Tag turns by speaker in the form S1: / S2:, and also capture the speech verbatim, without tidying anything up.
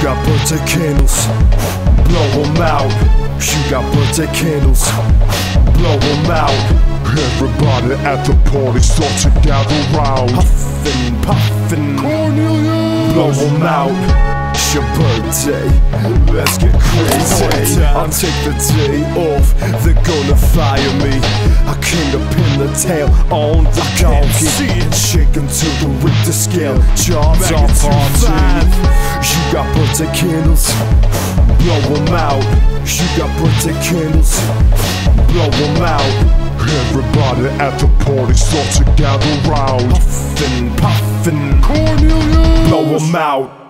S1: got birthday candles, blow them out. You got birthday candles, blow them out.
S2: Everybody at the party start to gather round.
S1: Puffin', puffin',
S2: Cornelius,
S1: blow them out. It's your birthday, let's get crazy. I'll take the day off, they're gonna fire me. I came to pin the tail on the donkey, shaking to the Richter scale, jobs on party. You got birthday candles, blow them out. You got birthday candles, blow them out.
S2: everybody at the party start to gather round.
S1: Puffin', puffin',
S2: Cornelius,
S1: blow them out.